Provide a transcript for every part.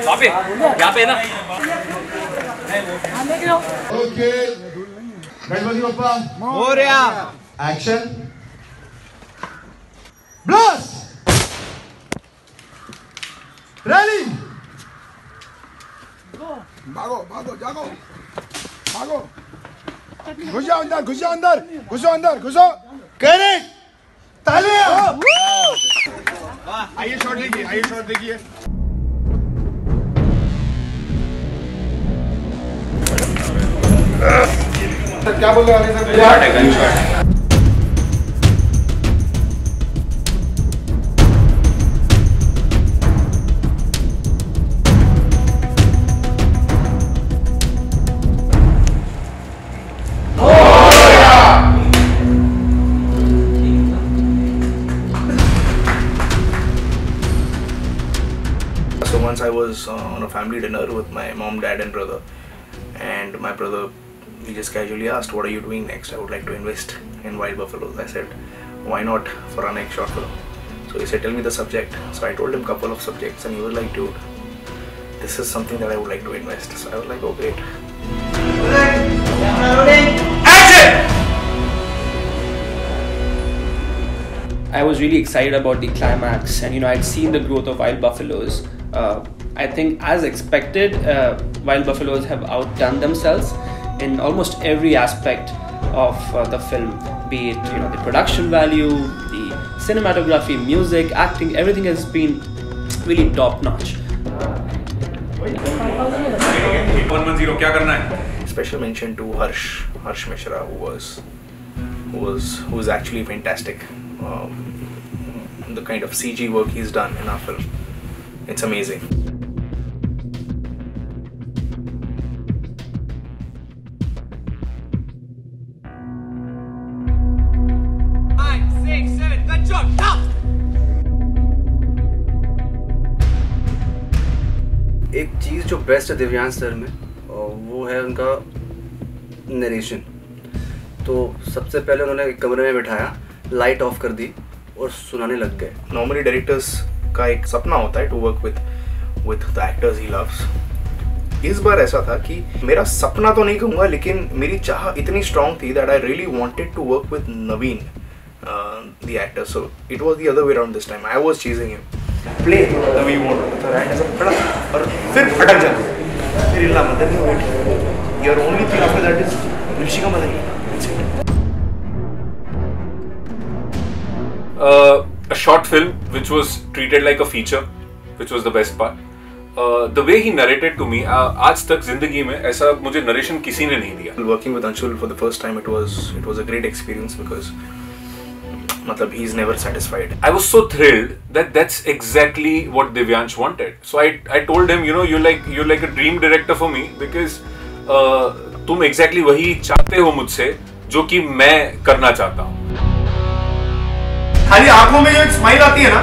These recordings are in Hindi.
वहाँ पे यहाँ पे ना। Okay Ganpati Bappa Morya action blast ready भागो भागो जागो भागो घुसो अंदर घुसो अंदर घुसो अंदर घुसो करेक्ट तालियां आइए शॉट देखिए क्या बोल रहे हैं sir So once I was on a family dinner with my mom, dad and brother, and my brother, he just casually asked, what are you doing next? I would like to invest in Wild Buffaloes. I said, why not for our next short film? So he said, tell me the subject. So I told him a couple of subjects and he was like, dude, this is something that I would like to invest. So I was like, oh great. Action! I was really excited about the climax, and I'd seen the growth of Wild Buffaloes. I think, as expected, Wild Buffaloes have outdone themselves in almost every aspect of the film, be it the production value, the cinematography, music, acting, everything has been really top notch. 110 क्या करना है? Special mention to Harsh Mishra, who was actually fantastic. The kind of CG work he's done in our film, it's amazing. एक चीज़ जो बेस्ट है दिव्यांश सर में वो है उनका नरेशन। तो सबसे पहले उन्होंने एक कमरे में बिठाया, लाइट ऑफ कर दी और सुनाने लग गए। Normally directors का एक सपना होता है to work with the actors he loves. इस बार ऐसा था कि मेरा सपना तो नहीं कहूँगा, लेकिन मेरी चाह इतनी strong थी that I really wanted to work with Naveen, the actor. So it was the other way around this time. I was chasing him. Play the way you want. तो राइट ऐसा खड़ा और फिर अटक जाना, फिर इल्ला मदद नहीं wait. Your only thing after that is Rishika Madan. A short film which was treated like a feature, which was the best part. The way he narrated to me, आज तक जिंदगी में ऐसा मुझे narration किसी ने नहीं दिया. Working with Anshul for the first time, it was a great experience because मतलब he's never satisfied. I was so thrilled that that's exactly what Divyansh wanted. So I told him, you're like a dream director for me because तुम exactly वही चाहते हो मुझसे जो कि मैं करना चाहता हूँ. खाली आंखों में जो एक स्माइल आती है ना.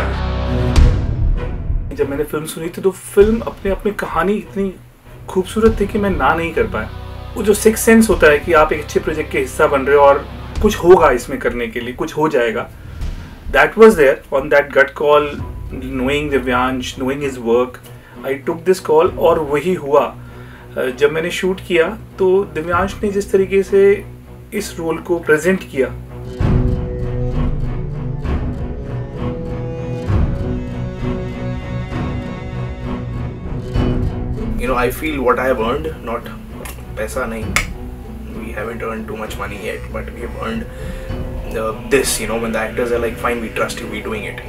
जब मैंने फिल्म सुनी थी तो फिल्म अपने अपनी कहानी इतनी खूबसूरत थी कि मैं ना नहीं कर पाया. वो जो सिक्स सेंस होता है कि आप एक अच्छे प्रोजेक्ट के हिस्सा बन रहे हो और कुछ होगा इसमें करने के लिए, कुछ हो जाएगा. That was there on that gut call, knowing Divyansh, knowing his work, I took this call और वही हुआ. जब मैंने शूट किया तो दिव्यांश ने जिस तरीके से इस रोल को प्रेजेंट किया, I feel what I have earned, not पैसा नहीं. We haven't earned too much money yet, but we have earned this. When the actors are like, fine, we trust you, we're doing it.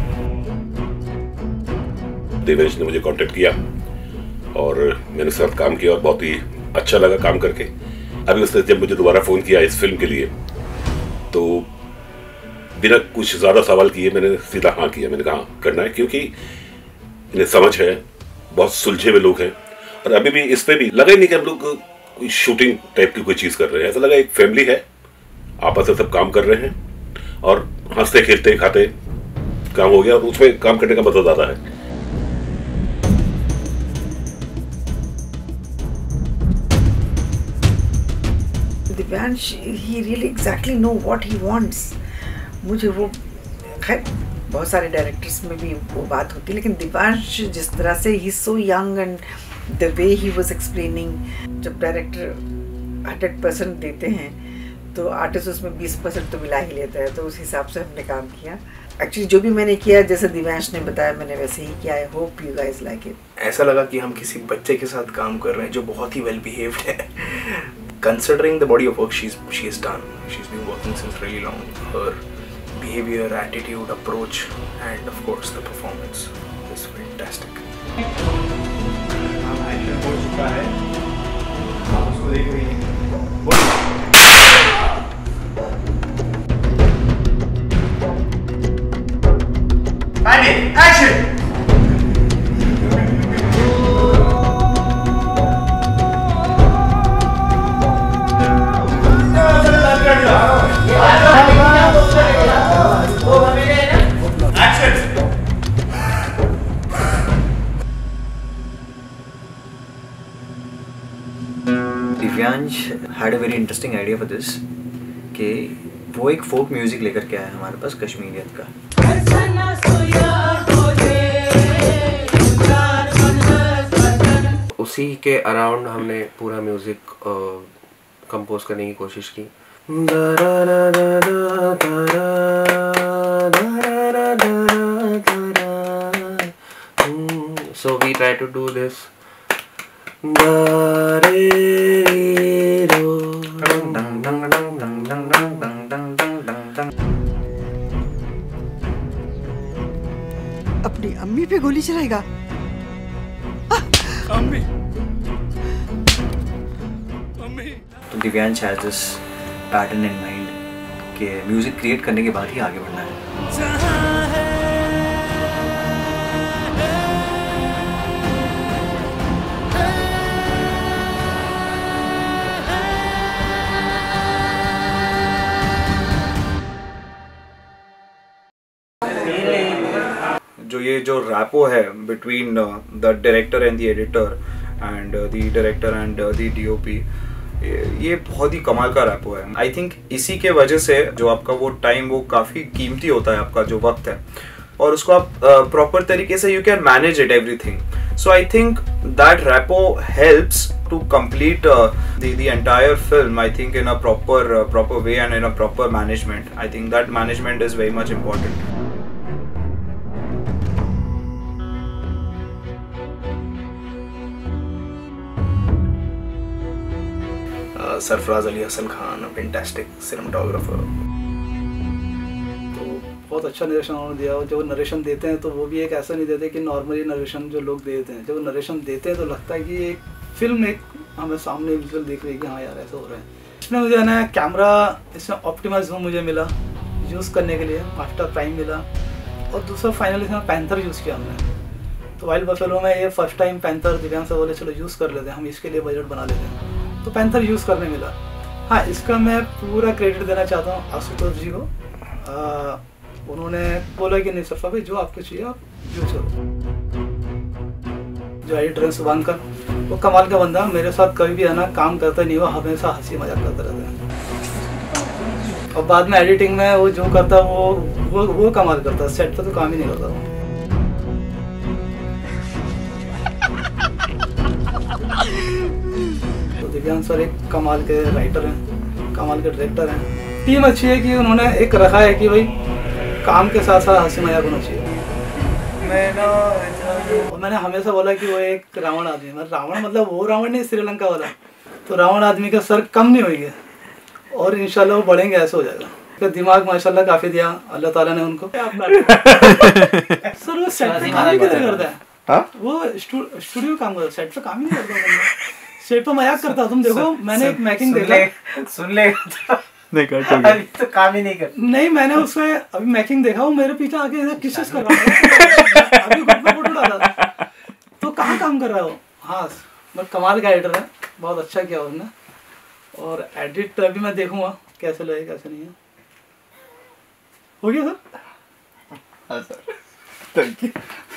Devesh ने मुझे कांटेक्ट किया और मेरे साथ काम किया और बहुत ही अच्छा लगा काम करके. अभी उसने जब मुझे दोबारा फ़ोन किया इस फिल्म के लिए तो बिना कुछ ज़्यादा सवाल किए मैंने सीधा हाँ किया. मैंने कहा करना है क्योंकि इन्हें समझ है, बहुत सुलझे हुए लोग हैं और अभी भी इस पे भी लगा ही नहीं कि हम लोग कोई शूटिंग टाइप की कोई चीज़ कर रहे हैं. ऐसा लगा एक फैमिली है, आपस में सब काम कर रहे हैं और हंसते खेलते खाते काम हो गया और उसमें काम करने का मजा ज़्यादा है. Divyansh, he really exactly know what he wants. मुझे वो बहुत सारे डायरेक्टर्स में भी वो बात होती है, लेकिन दिव्यांश जिस तरह से ही so young and the way he was explaining, जब डायरेक्टर 100% देते हैं तो आर्टिस्ट उसमें 20% तो मिला ही लेता है, तो उस हिसाब से हमने काम किया। एक्चुअली जो भी मैंने किया जैसे दिव्यांश ने बताया मैंने वैसे ही किया। I hope you guys like it. ऐसा लगा कि हम किसी बच्चे के साथ काम कर रहे हैं जो बहुत ही वेल बिहेव्ड है। Considering the body of work she's done, she's been working since really long. Her behavior, attitude, approach, and of course the performance is fantastic. Action हो चुका है, आप उसको देख रही हैं। Action. Divyansh had a very interesting idea for this कि वो एक फोक म्यूजिक लेकर के आया हमारे पास कश्मीरियत का। उसी के अराउंड हमने पूरा म्यूजिक कंपोज करने की कोशिश की। So we try to do this. अपनी अम्मी पे गोली चलाएगा? अम्मी तो Divyansh has this pattern in mind कि म्यूजिक क्रिएट करने के बाद ही आगे बढ़ना है। जो रैपो है between the director and the editor and the director and the DOP, ये बहुत ही कमाल का रैपो है। आई थिंक इसी के वजह से जो आपका वो टाइम वो काफ़ी कीमती होता है, आपका जो वक्त है, और उसको आप प्रॉपर तरीके से you can manage it everything. So I think that rapport helps to complete the entire film, I think, in a proper way and in a proper management. I think that management is very much important. Sarfaraz Ali Hasan Khan, a fantastic cinematographer. बहुत अच्छा नरेशन उन्होंने दिया। और जब नरेशन देते हैं तो वो भी एक ऐसा नहीं देते कि नॉर्मली नरेशन जो लोग देते हैं, जब नरेशन देते हैं तो लगता है कि एक फिल्म एक हमें सामने विजुअल देख रही है कि हाँ यार ऐसा हो रहा है। इसमें मुझे ना कैमरा, इसमें ऑप्टिमाइज मुझे मिला यूज़ करने के लिए, मास्टर प्राइम मिला, और दूसरा फाइनली इसमें पैंथर यूज़ किया हमने। तो वाइल्ड बफेलो में ये फर्स्ट टाइम पैंथर दिव्यांश से बोले चलो यूज़ कर लेते हैं, हम इसके लिए बजट बना लेते हैं, तो पैंथर यूज़ करने मिला। हाँ, इसका मैं पूरा क्रेडिट देना चाहता हूँ आशुतोष जी को। उन्होंने बोला कि नहीं सरफा भाई जो आपको चाहिए आप यूज़ करो। जो एडिटर है शुभांकर, वो कमाल का बंदा, मेरे साथ कभी भी है ना काम करता नहीं, वो हमेशा हंसी मजाक करता रहता है। और बाद में एडिटिंग में वो जो करता वो कमाल करता, सेट पे तो काम ही नहीं करता वो। तो दिव्यांश सर एक कमाल के राइटर हैं, कमाल के डायरेक्टर हैं। टीम अच्छी है कि उन्होंने एक रखा है कि भाई काम के साथ साथ हंसी मजाक होना चाहिए। मैंने हमेशा बोला कि वो एक रावण आदमी है। रावण मतलब वो रावण नहीं श्रीलंका वाला, तो रावण आदमी का सर कम नहीं होंगे और इंशाल्लाह वो बढ़ेंगे, ऐसा हो जाएगा। तो दिमाग माशाल्लाह काफ़ी दिया अल्लाह ताला ने उनको। सर वो सेट पे काम ही किधर करता है? वो स्टूडियो काम करता है, सेट पे काम ही नहीं करता। सेट पे मजाक करता, तुम देखो मैंने एक मैकिंग देखा, सुन ले अभी तो काम ही नहीं कर। नहीं, मैंने उसमें अभी मैकिंग देखा, वो मेरे पीछे आके किसेस कर रहा है, अभी ग्रुप में फोटो डाला, तो कहाँ काम कर रहा है वो। हाँ, बट कमाल का एडिटर है, बहुत अच्छा किया उसने। और एडिट अभी मैं देखूंगा कैसे लगे कैसे नहीं है। हो गया सर? हाँ सर, थैंक यू।